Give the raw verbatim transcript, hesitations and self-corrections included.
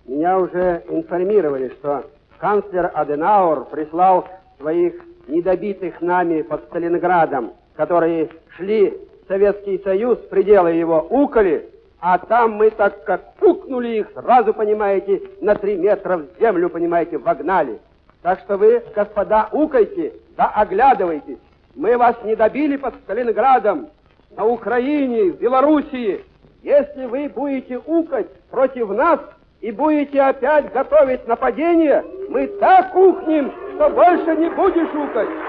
Меня уже информировали, что канцлер Аденауэр прислал своих недобитых нами под Сталинградом, которые шли в Советский Союз, пределы его уколи, а там мы так как пукнули их, сразу, понимаете, на три метра в землю, понимаете, вогнали. Так что вы, господа, укайте, да оглядывайтесь. Мы вас не добили под Сталинградом, на Украине, в Белоруссии. Если вы будете укать против нас и будете опять готовить нападение, мы так ухнем, что больше не будешь укать.